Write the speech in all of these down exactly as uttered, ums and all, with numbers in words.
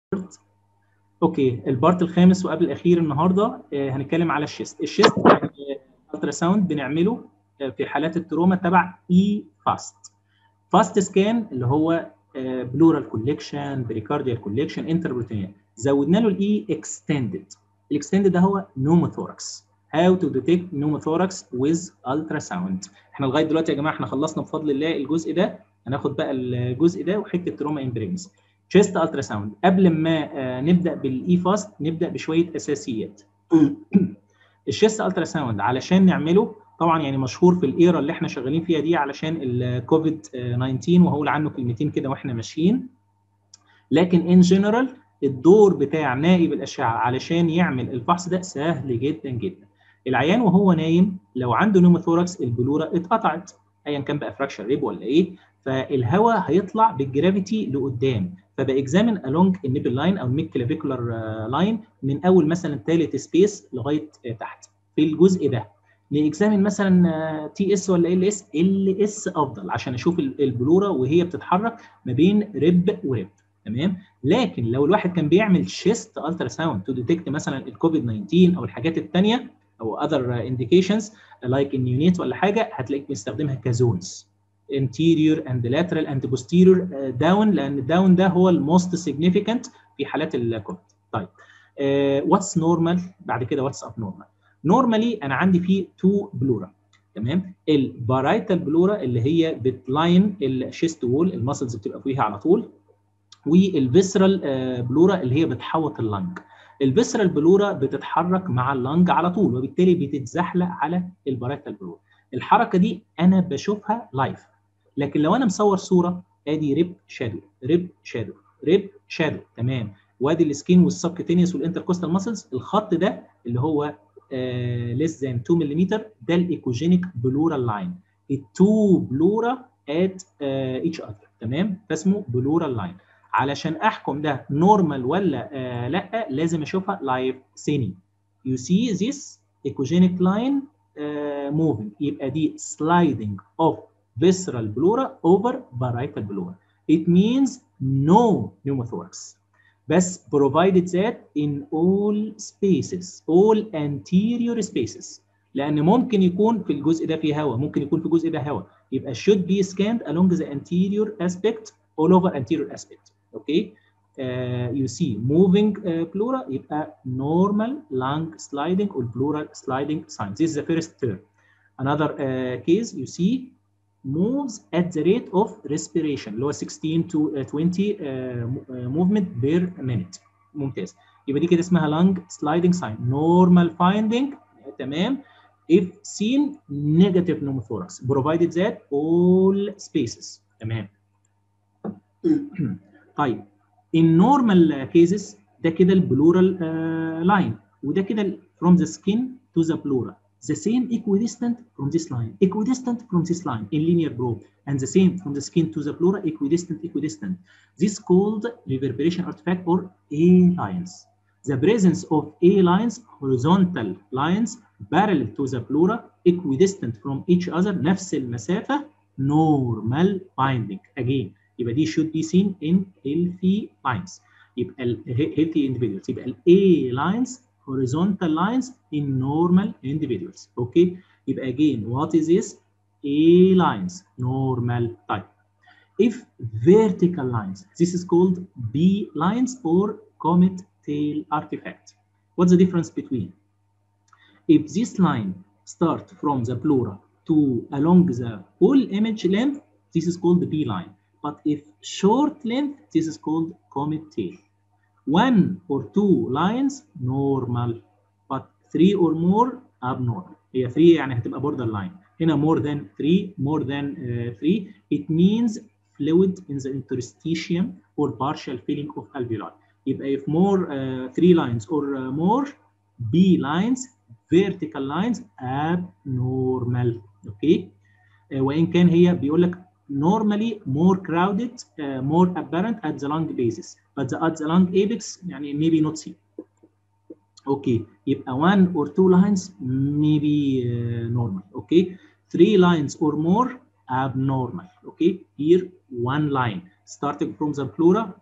اوكي، البارت الخامس وقبل الاخير النهارده آه هنتكلم على الشيست. الشيست الترا ساوند بنعمله آه في حالات التروما تبع اي فاست. فاست سكان اللي هو بلورال كوليكشن، بريكارديال كوليكشن، انتربروتينيال. زودنا له الاي اكستندد. الاكستندد ده هو نوموثوركس. هاو تو ديتكت نوموثوركس ويز الترا ساوند. احنا لغايه دلوقتي يا جماعه احنا خلصنا بفضل الله الجزء ده، هناخد بقى الجزء ده وحته تروما امبرينز. تشيست الترا ساوند. قبل ما آه نبدا بالاي فاست نبدا بشويه اساسيات. الشيست الترا ساوند علشان نعمله طبعا يعني مشهور في الايرا اللي احنا شغالين فيها دي علشان الكوفيد تسعة عشر، وهقول عنه كلمتين كده واحنا ماشيين. لكن ان جنرال الدور بتاع نائب الاشعه علشان يعمل الفحص ده سهل جدا جدا. العيان وهو نايم لو عنده نوموثوركس البلوره اتقطعت ايا كان بقى فراكشر ريب ولا ايه، فالهواء هيطلع بالجرافيتي لقدام، فباكزامن along النيبل لاين او الميد كلافيكولار لاين من اول مثلا ثالث سبيس لغايه تحت في الجزء ده. نيكزامن مثلا تي اس ولا ال اس، ال اس افضل عشان اشوف البلوره وهي بتتحرك ما بين ريب وريب. تمام. لكن لو الواحد كان بيعمل شيست الترا ساوند تو ديتكت مثلا الكوفيد تسعة عشر او الحاجات الثانيه او اذر انديكيشنز لايك النيونيت ولا حاجه، هتلاقيك بيستخدمها كزونز anterior and lateral and posterior down، لان الداون ده هو الموست سيجنيفيكانت في حالات الكوفيد. طيب واتس uh, نورمال بعد كده واتس اب نورمال. نورمالي انا عندي فيه تو بلورا. تمام. البارايتال بلورا اللي هي بتلاين الشيست وول، المسلز بتبقى فيها على طول، والفيسرال بلورا اللي هي بتحوط اللنج. الفيسرال بلورا بتتحرك مع اللنج على طول وبالتالي بتتزحلق على البارايتال بلورا. الحركه دي انا بشوفها لايف، لكن لو انا مصور صوره ادي ريب شادو ريب شادو ريب شادو. تمام. وادي السكين والسبكتينيوس والانتركوستال ماسلز، الخط ده اللي هو ليس ذان اتنين ملم ده الايكوجينيك بلورال لاين. التو بلورا ات ايتش اذر. تمام. فاسمه بلورال لاين. علشان احكم ده نورمال ولا آه لا لازم اشوفها لايف سيني. You see this echogenic line uh, moving، يبقى دي sliding of visceral pleura over parietal pleura. It means no pneumothorax. بس provided that in all spaces, all anterior spaces، لأن ممكن يكون في الجزء ده فيه هواء، ممكن يكون في الجزء ده هواء، يبقى should be scanned along the anterior aspect all over anterior aspect. Okay. Uh, you see moving uh, pleura يبقى normal lung sliding or pleural sliding signs. This is the first term. Another uh, case you see moves at the rate of respiration اللي هو sixteen to twenty uh, movement per minute. ممتاز. يبقى دي كده اسمها lung sliding sign. Normal finding. تمام. If seen negative pneumothorax provided that all spaces. تمام. طيب in normal cases ده كده البلورال لاين uh, وده كده from the skin to the pleura the same equidistant from this line equidistant from this line in linear probe, and the same from the skin to the pleura equidistant equidistant. This called reverberation artifact or A lines. The presence of A lines, horizontal lines parallel to the pleura equidistant from each other نفس المسافة normal finding. Again يبقى دي should be seen in healthy lines. يبقى ال healthy individuals يبقى ال A lines horizontal lines in normal individuals. Okay. يبقى again what is this? A lines normal type. If vertical lines, this is called B lines or comet tail artifact. What's the difference between? If this line start from the pleura to along the whole image length, this is called the B line. But if short length, this is called comet tail. One or two lines normal, but three or more abnormal. هي three يعني هتبقى border line. هنا more than three, more than uh, three. It means fluid in the interstitium or partial filling of alveoli. يبقى if more uh, three lines or uh, more B lines, vertical lines abnormal. Okay. uh, وإن كان هي بيقول لك normally more crowded, uh, more apparent at the lung basis, but the, at the lung apex يعني maybe not seen. Okay. يبقى one or two lines maybe uh, normal. Okay. Three lines or more abnormal. Okay. Here one line starting from the pleura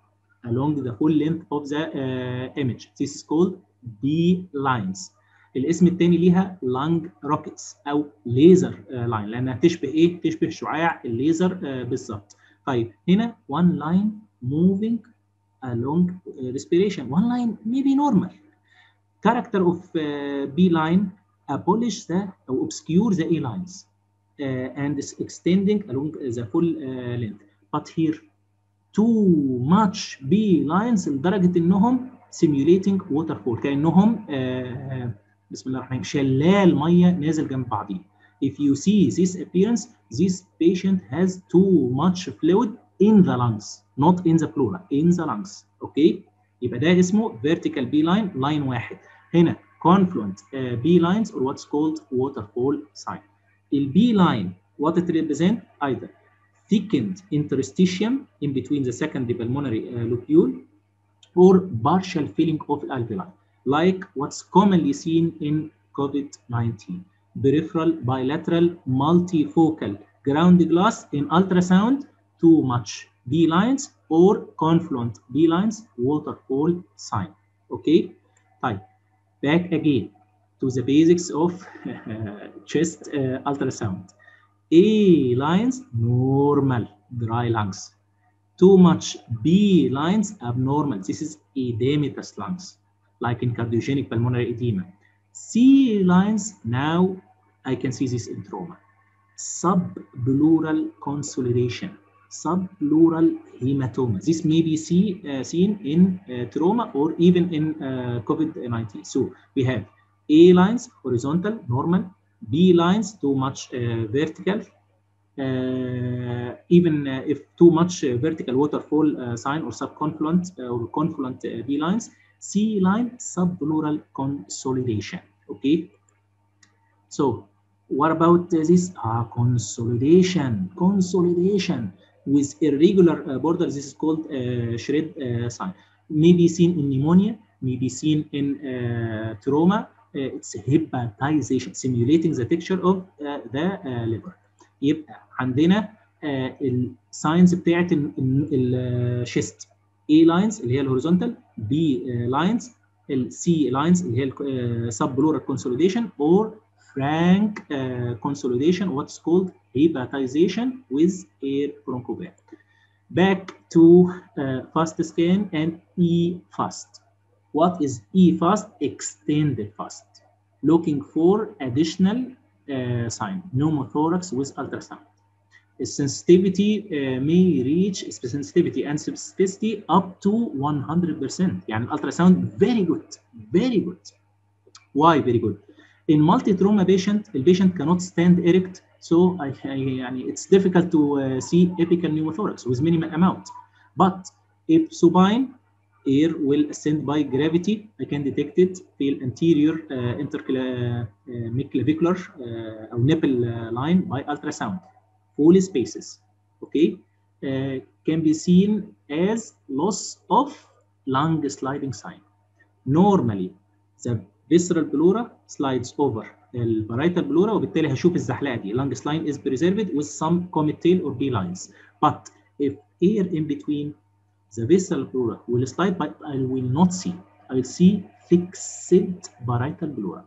along the full length of the uh, image. This is called B lines. الاسم الثاني ليها lung rockets او laser uh, line لانها تشبه ايه؟ تشبه شعاع الليزر uh, بالظبط. طيب هنا one line moving along uh, respiration. One line may be normal. Character of uh, B line abolish the or obscure the A lines uh, and is extending along the full uh, length. But here too much B lines لدرجة انهم simulating waterfall كأنهم uh, بسم الله الرحمن الرحيم شلال مية نازل جنب بعضيه. If you see this appearance, this patient has too much fluid in the lungs, not in the pleura, in the lungs. اوكي؟ يبقى ده اسمه vertical B line, line واحد. هنا confluent uh, B lines or what's called waterfall sign. ال B line, what it represents? Either thickened interstitium in between the secondary pulmonary uh, lobule or partial filling of alveoli, like what's commonly seen in COVID nineteen. Peripheral, bilateral, multifocal ground glass in ultrasound, too much B lines or confluent B lines, waterfall sign. Okay? Type. Back again to the basics of chest uh, ultrasound. A lines, normal, dry lungs. Too much B lines, abnormal. This is edematous lungs, like in cardiogenic pulmonary edema. C lines, now I can see this in trauma. Subpleural consolidation, subpleural hematoma. This may be see, uh, seen in uh, trauma or even in uh, COVID nineteen. So we have A lines, horizontal, normal. B lines, too much uh, vertical. Uh, even uh, if too much uh, vertical waterfall uh, sign or subconfluent uh, or confluent uh, B lines. C line, subpleural consolidation. Okay. So what about uh, this ah, consolidation? Consolidation with irregular uh, borders. This is called uh, shred uh, sign. May be seen in pneumonia. May be seen in uh, trauma. Uh, it's hepatization, simulating the texture of uh, the uh, liver. يبقى عندنا الساينز بتاعت الشيست A lines اللي هي الهوريزونتال، B lines، C lines اللي هي subpleural consolidation or frank uh, consolidation, what's called hepatization with air bronchovac. Back to uh, fast scan and E fast. What is E fast? Extended fast, looking for additional Uh, sign, pneumothorax with ultrasound. The sensitivity uh, may reach sensitivity and specificity up to one hundred percent. يعني ultrasound very good, very good. Why very good? In multi-trauma patient, the patient cannot stand erect, so I, I, يعني it's difficult to uh, see apical pneumothorax with minimal amount. But if supine, air will ascend by gravity. I can detect it في anterior uh, interclavicular uh, or nipple uh, line by ultrasound. Full spaces, okay, uh, can be seen as loss of lung sliding sign. Normally, the visceral pleura slides over the parietal pleura وبالتالي هشوف الزحلقة دي. Lung line is preserved with some comet tail or B lines. But if air in between, the visceral pleura will slide, but I will not see. I will see fixed parietal pleura,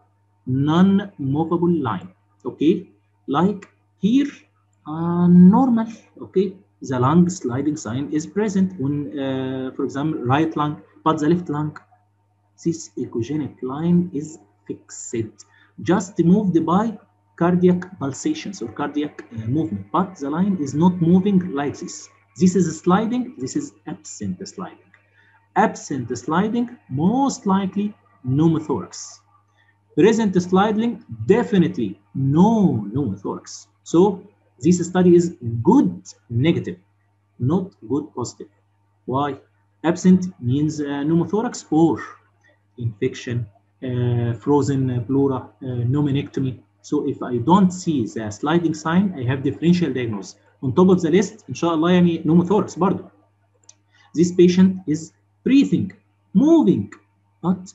non-movable line. Okay, like here, uh, normal. Okay, the lung sliding sign is present when, uh, for example, right lung, but the left lung, this echogenic line is fixed, just moved by cardiac pulsations or cardiac uh, movement, but the line is not moving like this. This is sliding, this is absent sliding. Absent sliding, most likely pneumothorax. Present sliding, definitely no pneumothorax. So this study is good negative, not good positive. Why? Absent means uh, pneumothorax or infection, uh, frozen pleura, uh, pneumonectomy. So if I don't see the sliding sign, I have differential diagnosis. On top of the list, إن شاء الله يعني pneumothorax برضه. This patient is breathing, moving, but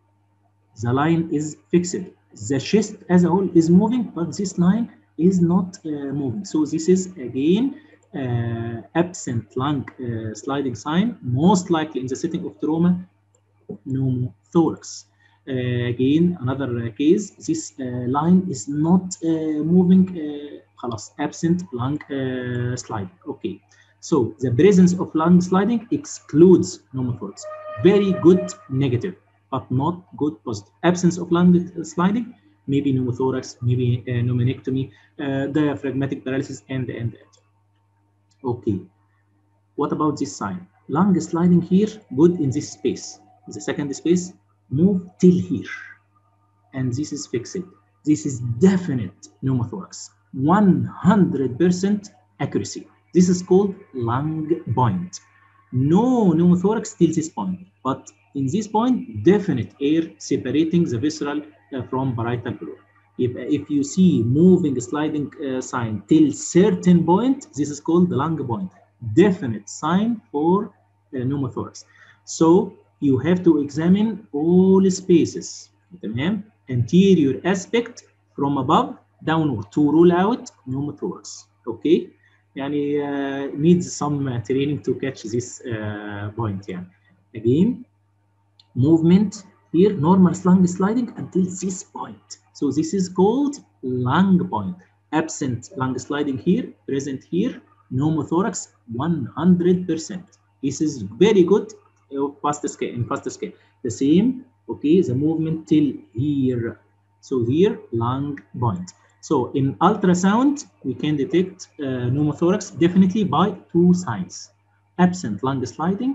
the line is fixed. The chest as a whole is moving, but this line is not uh, moving. So this is again uh, absent lung uh, sliding sign, most likely in the setting of trauma, pneumothorax. Uh, again, another uh, case, this uh, line is not uh, moving, uh, خلاص, absent lung uh, sliding. Okay, so the presence of lung sliding excludes pneumothorax. Very good negative, but not good positive. Absence of lung sliding, maybe pneumothorax, maybe uh, pneumonectomy, uh, diaphragmatic paralysis, and and and. Okay, what about this sign? Lung sliding here, good in this space. The second space, move till here, and this is fixed. This is definite pneumothorax, one hundred percent accuracy. This is called lung point. No pneumothorax till this point, but in this point, definite air separating the visceral uh, from parietal pleura. If, if you see moving sliding uh, sign till certain point, this is called the lung point. Definite sign for uh, pneumothorax. So you have to examine all spaces, تمام? Anterior aspect from above downward to rule out pneumothorax. Okay? يعني uh, needs some uh, training to catch this uh, point. يعني. Again, movement here, normal lung sliding until this point. So this is called lung point. Absent lung sliding here, present here, pneumothorax one hundred percent. This is very good uh, fast scale, in fast scale. The same, okay, the movement till here. So here, lung point. So in ultrasound, we can detect uh, pneumothorax definitely by two signs. Absent lung sliding,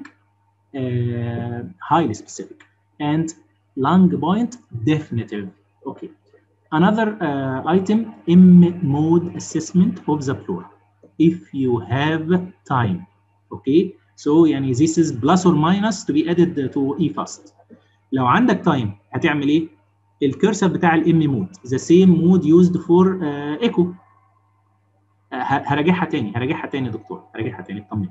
uh, highly specific, and lung point definitive. Okay. Another uh, item, M-mode assessment of the pleura. If you have time, okay. So يعني this is plus or minus to be added to E-FAST. لو عندك time هتعمل ايه؟ الكرسر بتاع الام مود the same mode used for uh, echo. uh, هراجعها تاني هراجعها تاني يا دكتور هراجعها تاني اطمن.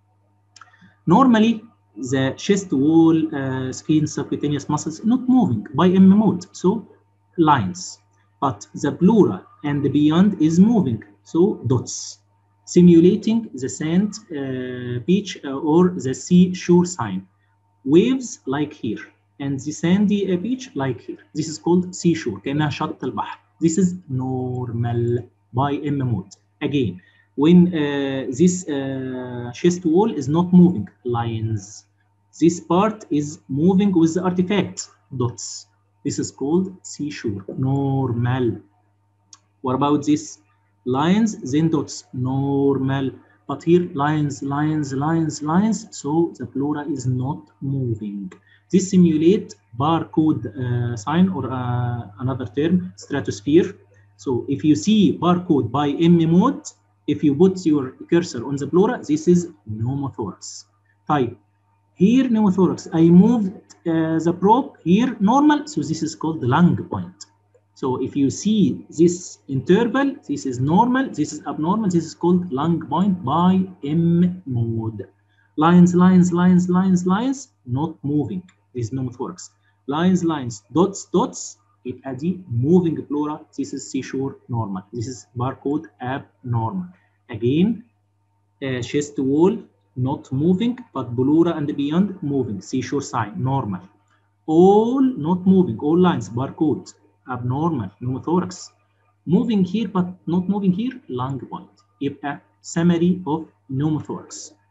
Normally the chest wall, uh, skin, subcutaneous muscles not moving by M mode, so lines. But the pleura and beyond is moving, so dots, simulating the sand uh, beach uh, or the seashore sign. Waves like here, and the sandy uh, beach like here. This is called seashore, كأنها شط البحر. This is normal by M mode. Again, when uh, this uh, chest wall is not moving, lines. This part is moving with the artifact, dots. This is called seashore, normal. What about this? Lines, then dots, normal. But here, lines, lines, lines, lines, so the pleura is not moving. This simulate barcode uh, sign, or uh, another term, stratosphere. So if you see barcode by M mode, if you put your cursor on the pleura, this is pneumothorax. Type. Here, pneumothorax. I moved uh, the probe here, normal, so this is called the lung point. So if you see this interval, this is normal, this is abnormal, this is called lung point by M mode. Lines, lines, lines, lines, lines, not moving. This is pneumothorax. Lines, lines, dots, dots, يبقى دي moving pleura. This is seashore, normal. This is barcode, abnormal. Again, uh, chest wall, not moving, but pleura and beyond moving. Seashore sign, normal. All not moving, all lines, barcode, abnormal, pneumothorax. Moving here, but not moving here, lung point. يبقى summary of pneumothorax.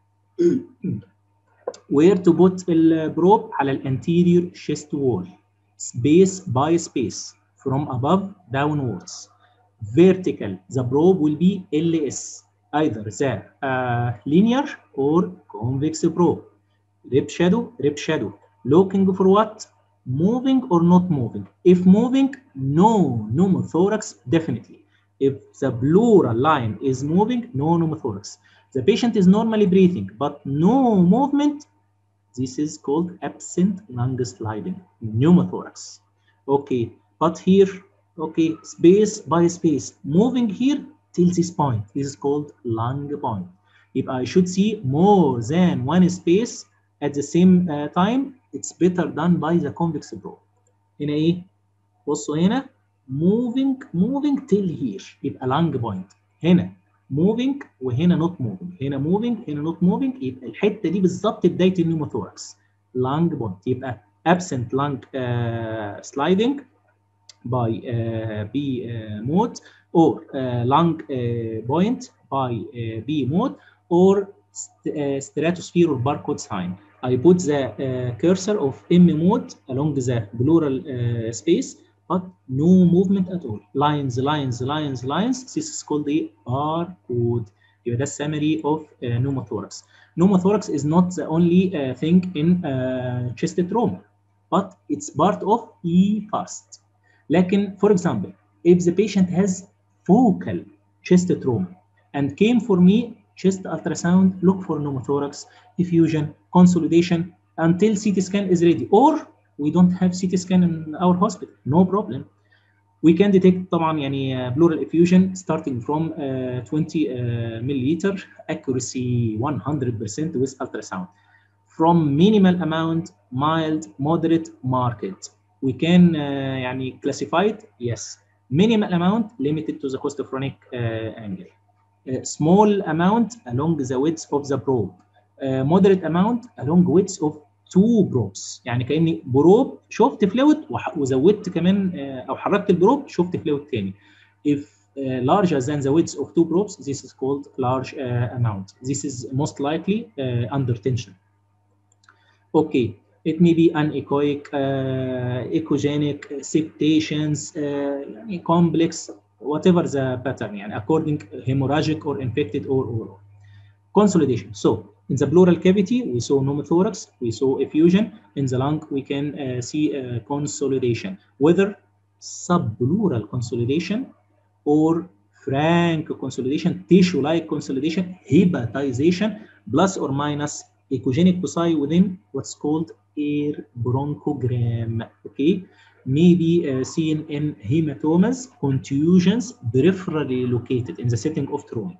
Where to put the probe? على الانتيريور chest wall. Space by space, from above downwards. Vertical, the probe will be L S, either the uh, linear or convex probe. Rib shadow, rib shadow. Looking for what? Moving or not moving. If moving, no pneumothorax, definitely. If the pleural line is moving, no pneumothorax. The patient is normally breathing, but no movement. This is called absent lung sliding, pneumothorax. Okay, but here, okay, space by space, moving here till this point. This is called lung point. If I should see more than one space at the same uh, time, it's better done by the convex probe. هنا ايه؟ بصوا هنا moving moving till here يبقى lung point. هنا موفينج وهنا نوت موفينج، هنا موفينج هنا نوت موفينج، يبقى الحته دي بالظبط بدايه النيوموثوركس. لانج بوينت يبقى absent lung uh, sliding by uh, B uh, mode or uh, lung uh, point by uh, B mode or st uh, stratosphere or barcode sign. I put the uh, cursor of M mode along the pleural uh, space, but no movement at all. Lines, lines, lines, lines. This is called the barcode. يبقى ده summary of uh, pneumothorax. Pneumothorax is not the only uh, thing in uh, chest trauma, but it's part of E FAST. لكن for example, if the patient has focal chest trauma and came for me chest ultrasound, look for pneumothorax, diffusion, consolidation until C T scan is ready, or we don't have C T scan in our hospital, no problem. We can detect طبعا يعني pleural effusion starting from uh, twenty uh, milliliter, accuracy one hundred percent with ultrasound. From minimal amount, mild, moderate, marked. We can uh, يعني classify it, yes. Minimal amount limited to the costophronic uh, angle. Uh, small amount along the width of the probe. Uh, moderate amount along width of two probes. يعني كأني بروب شفت فلويد وزودت كمان uh, أو حركت البروب شفت فلويد تاني. If uh, larger than the width of two probes, this is called large uh, amount. This is most likely uh, under tension. Okay, it may be anechoic, uh, echogenic, septations, uh, complex, whatever the pattern, يعني according hemorrhagic or infected or or. Consolidation. So in the pleural cavity, we saw pneumothorax, we saw effusion. In the lung, we can uh, see uh, consolidation, whether subpleural consolidation or frank consolidation, tissue-like consolidation, hepatization, plus or minus echogenic foci within what's called air bronchogram. Okay, may be uh, seen in hematomas, contusions, peripherally located in the setting of trauma.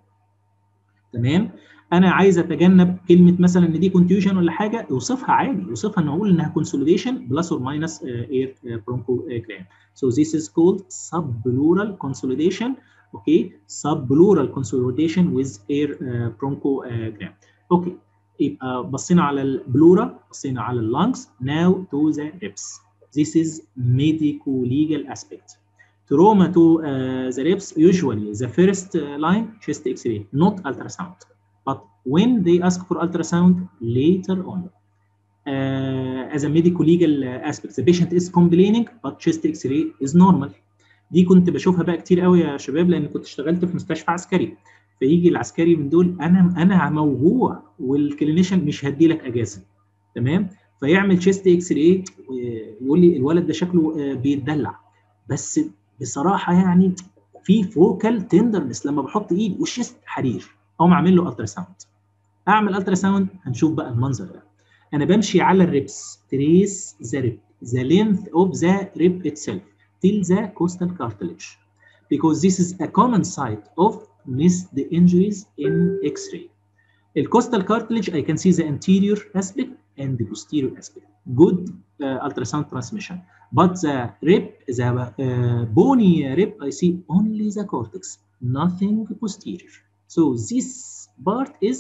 تمام. انا عايز اتجنب كلمه مثلا ان دي كونتيوجن ولا حاجه، اوصفها عادي، اوصفها ان اقول انها كونسوليديشن بلس اور ماينس اير برونكوجرام. So this is called subpleural consolidation. Okay, subpleural consolidation with air uh, bronchogram. Okay, يبقى بصينا على البلورا، بصينا على اللانجز. Now to the ribs. This is medico-legal aspect. Trauma to uh, the ribs, usually the first uh, line, chest X-ray, not ultrasound. But when they ask for ultrasound later on, uh, as a medico-legal uh, aspect, the patient is complaining, but chest X-ray is normal. دي كنت بشوفها بقى كتير قوي يا شباب، لأن كنت اشتغلت في مستشفى عسكري. فيجي العسكري من دول أنا أنا موجوع والكلينيشن مش هدي لك أجازة، تمام؟ فيعمل chest X-ray ويقول لي الولد ده شكله uh, بيتدلع، بس بصراحه يعني في فوكال تندرنس لما بحط ايدي والشيست حرير، اقوم اعمل له الترا ساوند. اعمل الترا ساوند هنشوف بقى المنظر ده. انا بمشي على الريبس، تريس ذا ريب، ذا لينث اوف ذا ريب اتسيلف till the costal cartilage, because this is a common site of missed injuries in X-ray. The costal cartilage, I can see the anterior aspect and the posterior aspect. Good uh, ultrasound transmission. But the rib, the uh, bony rib, I see only the cortex, nothing posterior. So this part is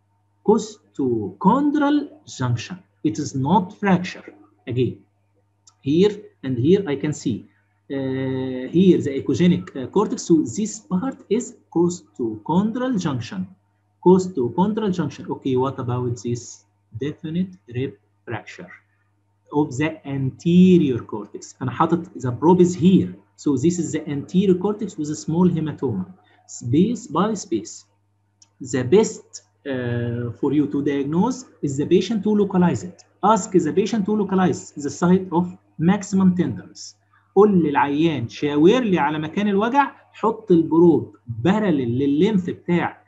costochondral junction. It is not fracture. Again, here and here I can see uh, here the echogenic uh, cortex. So this part is costochondral junction. Costochondral junction. Okay, what about this definite rib fracture of the anterior cortex? أنا حاطط the probe is here. So this is the anterior cortex with a small hematoma, space by space. The best uh, for you to diagnose is the patient to localize it. Ask the patient to localize the site of maximum tenderness. قول للعيان شاور لي على مكان الوجع، حط البروب بارلل لللينث بتاع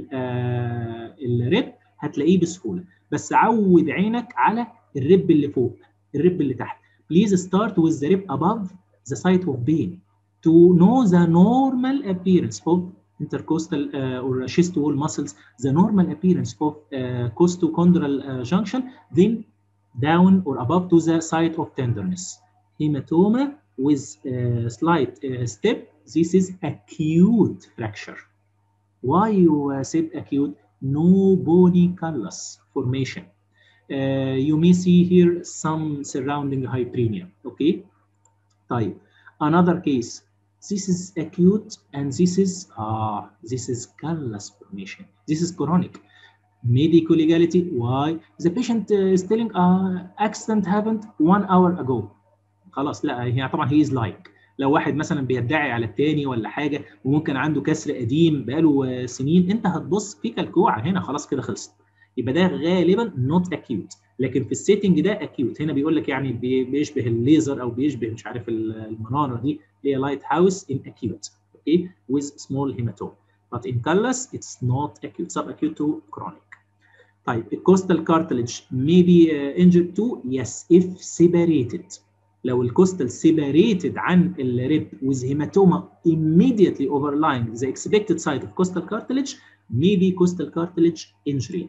الريب هتلاقيه بسهوله، بس عود عينك على الريب اللي فوق، الريب اللي تحت. Please start with the rib above the site of pain to know the normal appearance of intercostal uh, or chest wall muscles, the normal appearance of uh, costochondral uh, junction, then down or above to the site of tenderness. Hematoma with uh, slight uh, step, this is acute fracture. Why you uh, said acute? No bony callus formation. Uh, you may see here some surrounding hyperemia. Okay. طيب. Another case. This is acute and this is ah this is callus formation. This is chronic. Medical legality. Why? The patient uh, is telling uh, accident happened one hour ago. خلاص لا هي طبعا هي is like لو واحد مثلا بيدعي على الثاني ولا حاجه وممكن عنده كسر قديم بقاله سنين، انت هتبص في كلكوعه هنا خلاص كده خلصت، يبقى ده غالبا نوت اكيوت. لكن في السيتنج ده اكيوت. هنا بيقول لك يعني بيشبه الليزر او بيشبه مش عارف المناره دي اللي هي لايت هاوس ان اكيوت. اوكي with small hematoma. But in callus it's not acute, subacute to chronic. طيب الكوستال كارتلج may be uh, injured too. Yes if separated. لو الكوستال separated عن الريب with hematoma immediately overlying the expected site of costal cartilage may be costal cartilage injury.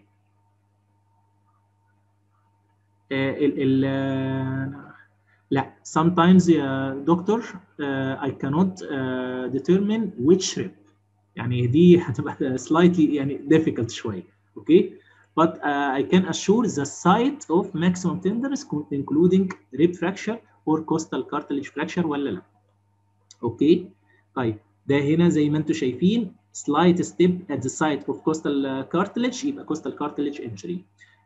Uh, ال ال uh, لا sometimes يا دكتور uh, I cannot uh, determine which rib. يعني دي هتبقى slightly يعني difficult شوية. اوكي. But uh, I can assure the site of maximum tenderness including rib fracture or costal cartilage fracture ولا لا. اوكي. طيب ده هنا زي ما انتم شايفين slight step at the site of costal cartilage يبقى costal cartilage injury.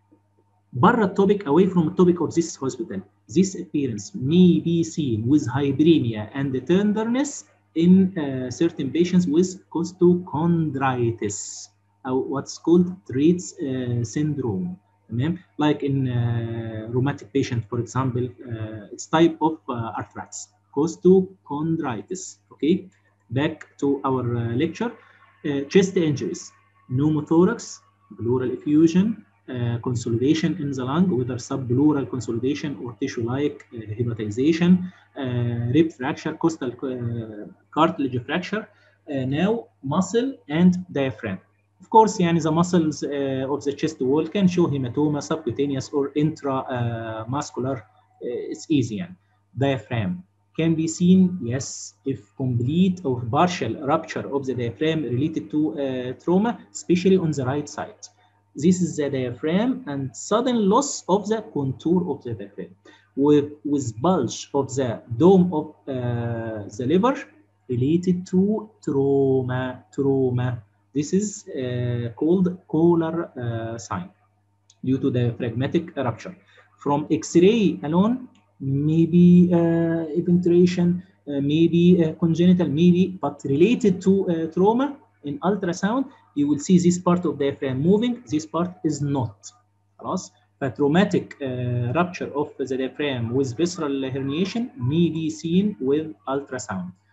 بره التوبيك away from the topic of this hospital, this appearance may be seen with hyperemia and tenderness in uh, certain patients with costochondritis أو what's called Treats uh, syndrome. تمام. Like in uh, rheumatic patient for example, uh, it's type of uh, arthritis, costochondritis. Okay. Back to our uh, lecture. Uh, chest injuries, pneumothorax, pleural effusion, uh, consolidation in the lung, whether subpleural consolidation or tissue-like uh, hepatization, uh, rib fracture, costal uh, cartilage fracture. Uh, now muscle and diaphragm. Of course, يعني the muscles uh, of the chest wall can show hematoma, subcutaneous or intramuscular. Uh, it's easy. يعني. Diaphragm can be seen, yes, if complete or partial rupture of the diaphragm related to uh, trauma, especially on the right side. This is the diaphragm and sudden loss of the contour of the diaphragm. With, with bulge of the dome of uh, the liver related to trauma. Trauma. This is uh, called Kohler uh, sign due to diaphragmatic rupture. From X-ray alone, maybe uh, eventuation, uh, maybe uh, congenital, maybe, but related to uh, trauma in ultrasound, you will see this part of diaphragm moving, this part is not. خلاص. Traumatic uh, rupture of the diaphragm with visceral herniation may be seen with ultrasound.